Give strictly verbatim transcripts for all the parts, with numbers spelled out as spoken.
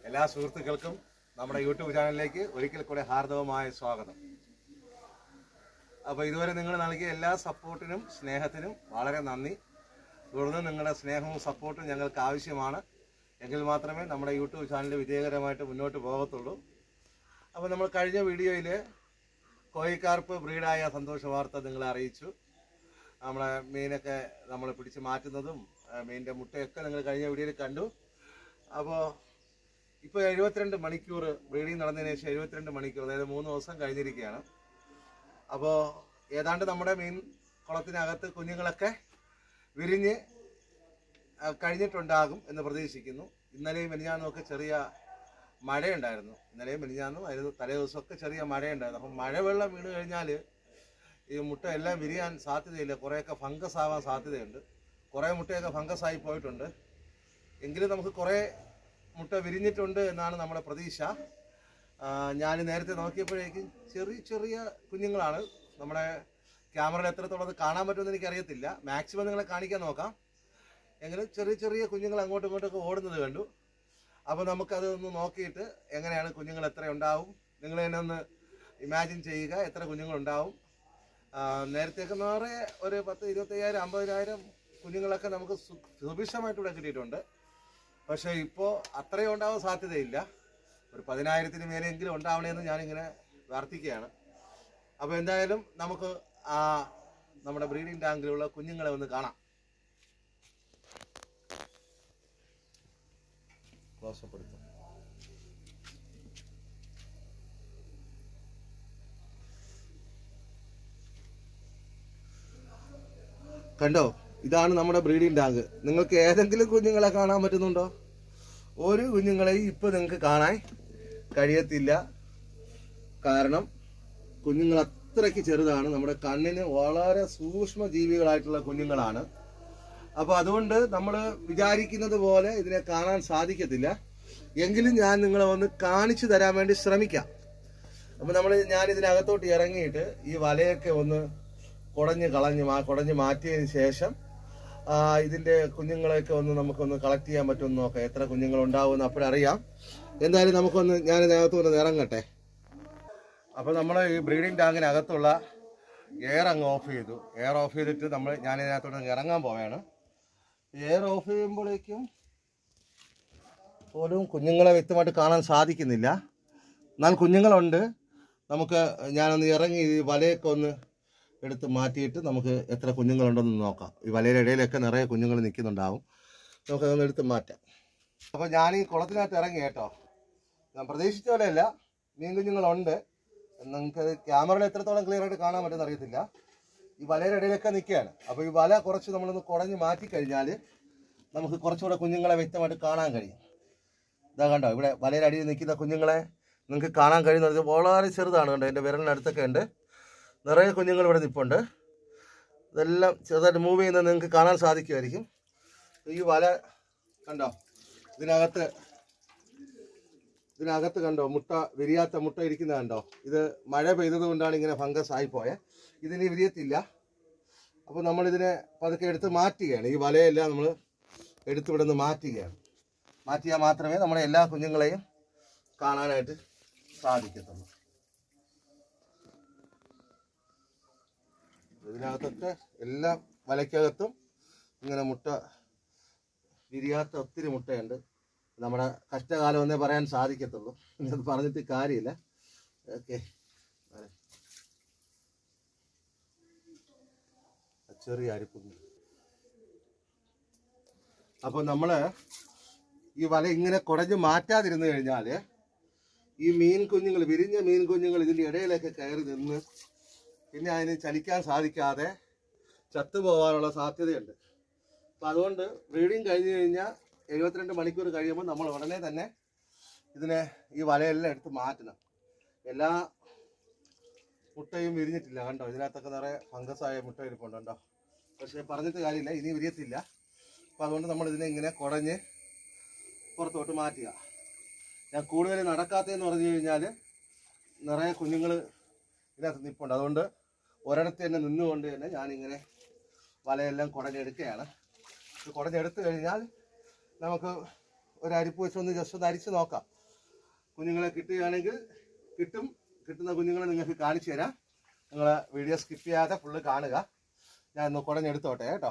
എല്ലാ സുഹൃത്തുക്കൾക്കും നമ്മുടെ യൂട്യൂബ് ചാനലിലേക്ക് ഒരിക്കൽ കൂടെ ഹാർദവമായ സ്വാഗതം. അപ്പോൾ ഇതുവരെ നിങ്ങൾ നൽകിയ എല്ലാ സപ്പോർട്ടിനും സ്നേഹത്തിനും വളരെ നന്ദി. തുടർന്ന് നിങ്ങളുടെ സ്നേഹവും സപ്പോർട്ടും ഞങ്ങൾക്ക് ആവശ്യമാണ്. എങ്കിൽ മാത്രമേ നമ്മുടെ യൂട്യൂബ് ചാനൽ വിജയകരമായിട്ട് മുന്നോട്ട് പോകത്തുള്ളൂ. അപ്പോൾ നമ്മൾ കഴിഞ്ഞ വീഡിയോയിൽ കോഴിക്കാർപ്പ് ബ്രീഡായ സന്തോഷ വാർത്ത നിങ്ങളെ അറിയിച്ചു. നമ്മളെ മീനൊക്കെ നമ്മൾ പിടിച്ച് മാറ്റുന്നതും മീനിൻ്റെ മുട്ടയൊക്കെ നിങ്ങൾ കഴിഞ്ഞ വീഡിയോയിൽ കണ്ടു. അപ്പോൾ ഇപ്പോൾ എഴുപത്തിരണ്ട് മണിക്കൂർ ബ്രീഡിങ് നടന്നതിന് ശേഷം എഴുപത്തിരണ്ട് മണിക്കൂർ, അതായത് മൂന്ന് ദിവസം കഴിഞ്ഞിരിക്കുകയാണ്. അപ്പോൾ ഏതാണ്ട് നമ്മുടെ മീൻ കുളത്തിനകത്ത് കുഞ്ഞുങ്ങളൊക്കെ വിരിഞ്ഞ് കഴിഞ്ഞിട്ടുണ്ടാകും എന്ന് പ്രതീക്ഷിക്കുന്നു. ഇന്നലെയും മെനിഞ്ഞാന്നുമൊക്കെ ചെറിയ മഴയുണ്ടായിരുന്നു. ഇന്നലെയും മെനിഞ്ഞാന്നും അതിന് തലേ ദിവസമൊക്കെ ചെറിയ മഴയുണ്ടായിരുന്നു. അപ്പം മഴവെള്ളം വീണ് കഴിഞ്ഞാൽ ഈ മുട്ട എല്ലാം വിരിയാൻ സാധ്യതയില്ല. കുറേയൊക്കെ ഫംഗസ് ആവാൻ സാധ്യതയുണ്ട്. കുറേ മുട്ടയൊക്കെ ഫംഗസായി പോയിട്ടുണ്ട്. എങ്കിലും നമുക്ക് കുറേ മുട്ട വിരിഞ്ഞിട്ടുണ്ട് എന്നാണ് നമ്മുടെ പ്രതീക്ഷ. ഞാൻ നേരത്തെ നോക്കിയപ്പോഴേക്കും ചെറിയ ചെറിയ കുഞ്ഞുങ്ങളാണ്. നമ്മുടെ ക്യാമറയിൽ എത്രത്തോളം അത് കാണാൻ പറ്റുമെന്ന് എനിക്കറിയത്തില്ല. മാക്സിമം നിങ്ങളെ കാണിക്കാൻ നോക്കാം. എങ്കിലും ചെറിയ ചെറിയ കുഞ്ഞുങ്ങൾ അങ്ങോട്ടും ഇങ്ങോട്ടൊക്കെ ഓടുന്നത് കണ്ടു. അപ്പോൾ നമുക്കതൊന്ന് നോക്കിയിട്ട് എങ്ങനെയാണ് കുഞ്ഞുങ്ങൾ എത്ര ഉണ്ടാവും നിങ്ങൾ തന്നെ ഒന്ന് ഇമാജിൻ ചെയ്യുക. എത്ര കുഞ്ഞുങ്ങളുണ്ടാവും. നേരത്തെയൊക്കെ നിറയെ ഒരു പത്ത് ഇരുപത്തയ്യായിരം അമ്പതിനായിരം കുഞ്ഞുങ്ങളൊക്കെ നമുക്ക് സുഭിക്ഷമായിട്ട് ഇവിടെ കിട്ടിയിട്ടുണ്ട്. പക്ഷേ ഇപ്പോൾ അത്രയും ഉണ്ടാവാൻ സാധ്യതയില്ല. ഒരു പതിനായിരത്തിന് മേലെയെങ്കിലും ഉണ്ടാവണമെന്ന് ഞാനിങ്ങനെ പ്രാർത്ഥിക്കുകയാണ്. അപ്പോൾ എന്തായാലും നമുക്ക് ആ നമ്മുടെ ബ്രീഡിംഗ് ടാങ്കിലുള്ള കുഞ്ഞുങ്ങളെ ഒന്ന് കാണാം. ക്ലോസപ്പ് എടുത്തു. കണ്ടോ, ഇതാണ് നമ്മുടെ ബ്രീഡിംഗ് ടാങ്ക്. നിങ്ങൾക്ക് ഏതെങ്കിലും കുഞ്ഞുങ്ങളെ കാണാൻ പറ്റുന്നുണ്ടോ? ഒരു കുഞ്ഞുങ്ങളെയും ഇപ്പൊ നിങ്ങൾക്ക് കാണാൻ കഴിയത്തില്ല. കാരണം കുഞ്ഞുങ്ങൾ അത്രയ്ക്ക് ചെറുതാണ്. നമ്മുടെ കണ്ണിന് വളരെ സൂക്ഷ്മ ജീവികളായിട്ടുള്ള കുഞ്ഞുങ്ങളാണ്. അപ്പൊ അതുകൊണ്ട് നമ്മൾ വിചാരിക്കുന്നത് പോലെ ഇതിനെ കാണാൻ സാധിക്കത്തില്ല. എങ്കിലും ഞാൻ നിങ്ങളെ ഒന്ന് കാണിച്ചു തരാൻ വേണ്ടി ശ്രമിക്കാം. അപ്പൊ നമ്മൾ ഞാൻ ഇതിനകത്തോട്ട് ഇറങ്ങിയിട്ട് ഈ വലയൊക്കെ ഒന്ന് കുടഞ്ഞ് കളഞ്ഞ് കുടഞ്ഞ് മാറ്റിയതിന് ശേഷം ഇതിന്റെ കുഞ്ഞുങ്ങളെയൊക്കെ ഒന്ന് നമുക്കൊന്ന് കളക്ട് ചെയ്യാൻ പറ്റുമെന്ന് നോക്കാം. എത്ര കുഞ്ഞുങ്ങൾ ഉണ്ടാവുമെന്ന് അപ്പോഴറിയാം. എന്തായാലും നമുക്കൊന്ന് ഞാൻ ഇതിനകത്ത് ഒന്ന് ഇറങ്ങട്ടെ. അപ്പോൾ നമ്മൾ ഈ ബ്രീഡിംഗ് ടാങ്കിനകത്തുള്ള എയർ അങ്ങ് ഓഫ് ചെയ്തു. എയർ ഓഫ് ചെയ്തിട്ട് നമ്മൾ ഞാൻ ഇതിനകത്തോട്ട് ഇറങ്ങാൻ പോവുകയാണ്. എയർ ഓഫ് ചെയ്യുമ്പോഴേക്കും പോലും കുഞ്ഞുങ്ങളെ വ്യക്തമായിട്ട് കാണാൻ സാധിക്കുന്നില്ല. എന്നാൽ കുഞ്ഞുങ്ങളുണ്ട്. നമുക്ക് ഞാനൊന്ന് ഇറങ്ങി ഈ വലയൊക്കെ ഒന്ന് എടുത്ത് മാറ്റിയിട്ട് നമുക്ക് എത്ര കുഞ്ഞുങ്ങളുണ്ടെന്ന് നോക്കാം. ഈ വലയുടെ ഇടയിലൊക്കെ നിറയെ കുഞ്ഞുങ്ങൾ നിൽക്കുന്നുണ്ടാവും. നമുക്കതൊന്ന് എടുത്ത് മാറ്റാം. അപ്പോൾ ഞാൻ ഈ കുളത്തിനകത്ത് ഇറങ്ങി കേട്ടോ. ഞാൻ പ്രതീക്ഷിച്ച പോലെയല്ല, മീൻ കുഞ്ഞുങ്ങളുണ്ട്. നിങ്ങൾക്ക് ക്യാമറയിൽ എത്രത്തോളം ക്ലിയർ ആയിട്ട് കാണാൻ പറ്റുമെന്ന് അറിയത്തില്ല. ഈ വലയുടെ ഇടയിലൊക്കെ നിൽക്കുകയാണ്. അപ്പോൾ ഈ വല കുറച്ച് നമ്മളൊന്ന് കുടഞ്ഞ് മാറ്റി കഴിഞ്ഞാൽ നമുക്ക് കുറച്ചുകൂടെ കുഞ്ഞുങ്ങളെ വ്യക്തമായിട്ട് കാണാൻ കഴിയും. ഇതാ കണ്ടോ, ഇവിടെ വലയുടെ അടിയിൽ നിൽക്കുന്ന കുഞ്ഞുങ്ങളെ നിങ്ങൾക്ക് കാണാൻ കഴിയുന്നത് വളരെ ചെറുതാണ്. കണ്ടോ, എൻ്റെ വിരലിനടുത്തൊക്കെ ഉണ്ട്. നിറയെ കുഞ്ഞുങ്ങൾ ഇവിടെ നിൽപ്പുണ്ട്. ഇതെല്ലാം ചെറുതായിട്ട് മൂവ് ചെയ്യുന്നത് നിങ്ങൾക്ക് കാണാൻ സാധിക്കുമായിരിക്കും. ഈ വല കണ്ടോ, ഇതിനകത്ത് ഇതിനകത്ത് കണ്ടോ മുട്ട വിരിയാത്ത മുട്ട ഇരിക്കുന്നത് കണ്ടോ. ഇത് മഴ പെയ്തത് കൊണ്ടാണ് ഇങ്ങനെ ഫംഗസ് ആയിപ്പോയത്. ഇതിന് വിരിയത്തില്ല. അപ്പോൾ നമ്മളിതിനെ പതുക്കെ എടുത്ത് മാറ്റുകയാണ്. ഈ വലയെല്ലാം നമ്മൾ എടുത്ത് ഇവിടെ നിന്ന് മാറ്റുകയാണ്. മാറ്റിയാൽ മാത്രമേ നമ്മുടെ എല്ലാ കുഞ്ഞുങ്ങളെയും കാണാനായിട്ട് സാധിക്കത്തുള്ളൂ. ഇതിനകത്തൊക്കെ എല്ലാ വലയ്ക്കകത്തും ഇങ്ങനെ മുട്ട വിരിയാത്ത ഒത്തിരി മുട്ടയുണ്ട്. നമ്മുടെ കഷ്ടകാലം എന്നേ പറയാൻ സാധിക്കത്തുള്ളൂ. അത് പറഞ്ഞിട്ട് കാര്യമില്ല. ഓക്കെ, ചെറിയ അരിപ്പുണ്ട്. അപ്പോൾ നമ്മൾ ഈ വല ഇങ്ങനെ കുടഞ്ഞ് മാറ്റാതിരുന്നു കഴിഞ്ഞാൽ ഈ മീൻ കുഞ്ഞുങ്ങൾ, വിരിഞ്ഞ മീൻ കുഞ്ഞുങ്ങൾ ഇതിൻ്റെ ഇടയിലൊക്കെ കയറി നിന്ന് പിന്നെ അതിന് ചലിക്കാൻ സാധിക്കാതെ ചത്തുപോകാനുള്ള സാധ്യതയുണ്ട്. അപ്പം അതുകൊണ്ട് ബ്രീഡിങ് കഴിഞ്ഞ് കഴിഞ്ഞാൽ എഴുപത്തിരണ്ട് മണിക്കൂർ കഴിയുമ്പോൾ നമ്മൾ ഉടനെ തന്നെ ഇതിനെ ഈ വലയെല്ലാം എടുത്ത് മാറ്റണം. എല്ലാ മുട്ടയും വിരിഞ്ഞിട്ടില്ല കണ്ടോ. ഇതിനകത്തൊക്കെ നിറയെ ഫംഗസായ മുട്ട ഇരിപ്പുണ്ട് കണ്ടോ. പക്ഷേ പറഞ്ഞിട്ട് കാര്യമില്ല, ഇനി വിരിയത്തില്ല. അപ്പം അതുകൊണ്ട് നമ്മൾ ഇതിനെ ഇങ്ങനെ കുടഞ്ഞ് പുറത്തോട്ട് മാറ്റുക. ഞാൻ കൂടുതൽ നടക്കാത്തതെന്ന് പറഞ്ഞു കഴിഞ്ഞാൽ നിറയെ കുഞ്ഞുങ്ങൾ ഇതിനകത്ത് നിൽപ്പുണ്ട്. അതുകൊണ്ട് ഒരിടത്ത് തന്നെ നിന്നുകൊണ്ട് തന്നെ ഞാനിങ്ങനെ വലയെല്ലാം കുടഞ്ഞെടുക്കുകയാണ്. കുടഞ്ഞെടുത്ത് കഴിഞ്ഞാൽ നമുക്ക് ഒരു അരിപ്പ് വെച്ചൊന്ന് ജസ്റ്റ് ഒന്ന് അരിച്ച് നോക്കാം. കുഞ്ഞുങ്ങളെ കിട്ടുകയാണെങ്കിൽ കിട്ടും. കിട്ടുന്ന കുഞ്ഞുങ്ങളെ നിങ്ങൾക്ക് കാണിച്ചു തരാം. നിങ്ങൾ വീഡിയോ സ്കിപ്പ് ചെയ്യാതെ ഫുള്ള് കാണുക. ഞാൻ ഒന്ന് കുടഞ്ഞെടുത്തോട്ടെ കേട്ടോ.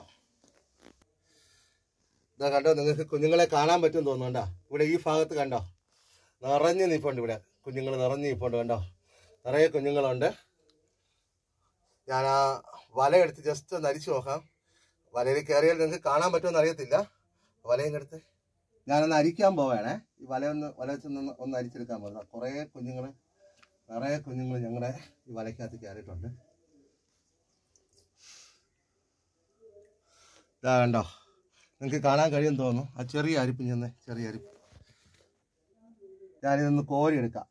ഇതാ കണ്ടോ, നിങ്ങൾക്ക് കുഞ്ഞുങ്ങളെ കാണാൻ പറ്റും തോന്നുന്നുണ്ടോ? ഇവിടെ ഈ ഭാഗത്ത് കണ്ടോ നിറഞ്ഞ് നിൽപ്പുണ്ട്. ഇവിടെ കുഞ്ഞുങ്ങൾ നിറഞ്ഞ് നിൽപ്പുണ്ട് കണ്ടോ, നിറയെ കുഞ്ഞുങ്ങളുണ്ട്. ഞാൻ ആ വലയെടുത്ത് ജസ്റ്റ് ഒന്ന് അരിച്ചു നോക്കാം. വലയിൽ കയറിയാൽ നിങ്ങൾക്ക് കാണാൻ പറ്റുമെന്ന് അറിയത്തില്ല. വലയും എടുത്ത് ഞാനൊന്ന് അരിക്കാൻ പോവുകയാണേ. ഈ വലയൊന്ന് വല വെച്ചൊന്ന് ഒന്ന് അരിച്ചെടുക്കാൻ പോകുന്നത്. കുറേ കുഞ്ഞുങ്ങൾ, നിറയെ കുഞ്ഞുങ്ങൾ ഞങ്ങളുടെ ഈ വലയ്ക്കകത്ത് കയറിയിട്ടുണ്ട്. ഇതാ കണ്ടോ, നിങ്ങൾക്ക് കാണാൻ കഴിയുമെന്ന് തോന്നുന്നു. ആ ചെറിയ അരിപ്പ് ചെന്ന് ചെറിയ അരിപ്പ് ഞാനിതൊന്ന് കോരി എടുക്കാം.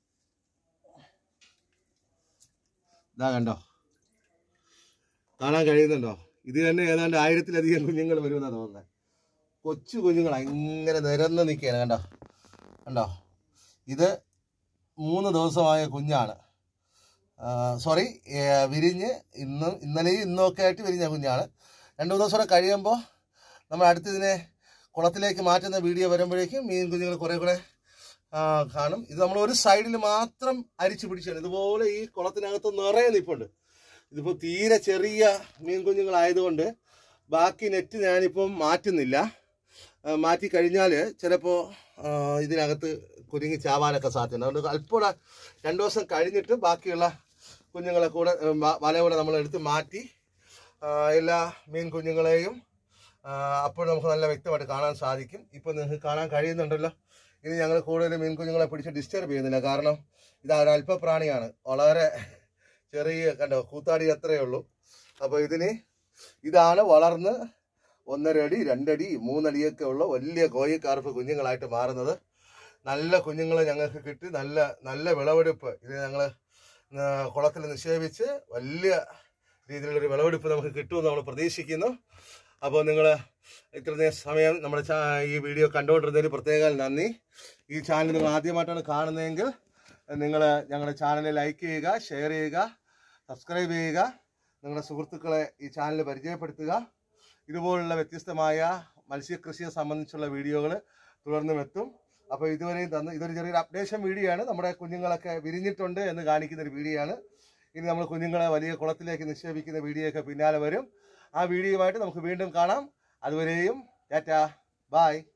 ഇതാ കണ്ടോ, കാണാൻ കഴിയുന്നുണ്ടോ? ഇത് തന്നെ ഏതാണ്ട് ആയിരത്തിലധികം കുഞ്ഞുങ്ങൾ വരുമെന്നാണ് തോന്നുന്നത്. കൊച്ചു കുഞ്ഞുങ്ങൾ ഇങ്ങനെ നിരന്ന് നിൽക്കുകയാണ് കണ്ടോ. കണ്ടോ, ഇത് മൂന്ന് ദിവസമായ കുഞ്ഞാണ്. സോറി, വിരിഞ്ഞ് ഇന്നും ഇന്നലെയും ഇന്നൊക്കെ ആയിട്ട് വിരിഞ്ഞ കുഞ്ഞാണ്. രണ്ട് മൂന്ന് ദിവസം കൂടെ കഴിയുമ്പോൾ നമ്മൾ അടുത്തതിനെ കുളത്തിലേക്ക് മാറ്റുന്ന വീഡിയോ വരുമ്പോഴേക്കും മീൻ കുഞ്ഞുങ്ങൾ കുറേ കൂടെ കാണും. ഇത് നമ്മൾ ഒരു സൈഡിൽ മാത്രം അരിച്ചു പിടിച്ചാണ്. ഇതുപോലെ ഈ കുളത്തിനകത്ത് നിറയെ നിൽപ്പുണ്ട്. ഇതിപ്പോൾ തീരെ ചെറിയ മീൻ കുഞ്ഞുങ്ങളായതുകൊണ്ട് ബാക്കി നെറ്റ് ഞാനിപ്പം മാറ്റുന്നില്ല. മാറ്റി കഴിഞ്ഞാൽ ചിലപ്പോൾ ഇതിനകത്ത് കുരുങ്ങി ചാവാനൊക്കെ സാധ്യതയുണ്ട്. അതുകൊണ്ട് അല്പം രണ്ട് ദിവസം കഴിഞ്ഞിട്ട് ബാക്കിയുള്ള കുഞ്ഞുങ്ങളെ കൂടെ വല കൂടെ നമ്മൾ എടുത്ത് മാറ്റി എല്ലാ മീൻ കുഞ്ഞുങ്ങളെയും അപ്പോൾ നമുക്ക് നല്ല വ്യക്തമായിട്ട് കാണാൻ സാധിക്കും. ഇപ്പോൾ നിങ്ങൾക്ക് കാണാൻ കഴിയുന്നുണ്ടല്ലോ. ഇനി ഞങ്ങൾ കൂടുതൽ മീൻ കുഞ്ഞുങ്ങളെ പിടിച്ച് ഡിസ്റ്റർബ് ചെയ്യുന്നില്ല. കാരണം ഇത് ഒരു അല്പപ്രാണിയാണ്, വളരെ ചെറിയ കണ്ടോ കൂത്താടി അത്രയേ ഉള്ളൂ. അപ്പോൾ ഇതിന് ഇതാണ് വളർന്ന് ഒന്നര അടി രണ്ടടി മൂന്നടിയൊക്കെ ഉള്ള വലിയ കോഴിക്കാർപ്പ് കുഞ്ഞുങ്ങളായിട്ട് മാറുന്നത്. നല്ല കുഞ്ഞുങ്ങളെ ഞങ്ങൾക്ക് കിട്ടി. നല്ല നല്ല വിളവെടുപ്പ് ഇത് ഞങ്ങൾ കുളത്തിൽ നിക്ഷേപിച്ച് വലിയ രീതിയിലുള്ളൊരു വിളവെടുപ്പ് നമുക്ക് കിട്ടുമെന്ന് നമ്മൾ പ്രതീക്ഷിക്കുന്നു. അപ്പോൾ നിങ്ങൾ ഇത്രയും സമയം നമ്മുടെ ഈ വീഡിയോ കണ്ടുകൊണ്ടിരുന്നതിന് പ്രത്യേകം നന്ദി. ഈ ചാനൽ നിങ്ങൾ ആദ്യമായിട്ടാണ് കാണുന്നതെങ്കിൽ നിങ്ങൾ ഞങ്ങളുടെ ചാനൽ ലൈക്ക് ചെയ്യുക, ഷെയർ ചെയ്യുക, സബ്സ്ക്രൈബ് ചെയ്യുക. നിങ്ങളുടെ സുഹൃത്തുക്കളെ ഈ ചാനൽ പരിചയപ്പെടുത്തുക. ഇതുപോലുള്ള വ്യത്യസ്തമായ മത്സ്യകൃഷിയെ സംബന്ധിച്ചുള്ള വീഡിയോകൾ തുടർന്നും എത്തും. അപ്പോൾ ഇതുവരെയും തന്നു ഇതൊരു ചെറിയൊരു അപ്ഡേഷൻ വീഡിയോ ആണ്. നമ്മുടെ കുഞ്ഞുങ്ങളൊക്കെ വിരിഞ്ഞിട്ടുണ്ട് എന്ന് കാണിക്കുന്ന ഒരു വീഡിയോ ആണ്. ഇനി നമ്മൾ കുഞ്ഞുങ്ങളെ വലിയ കുളത്തിലേക്ക് നിക്ഷേപിക്കുന്ന വീഡിയോ ഒക്കെ പിന്നാലെ വരും. ആ വീഡിയോയുമായിട്ട് നമുക്ക് വീണ്ടും കാണാം. അതുവരെയും ടാറ്റാ, ബായ്.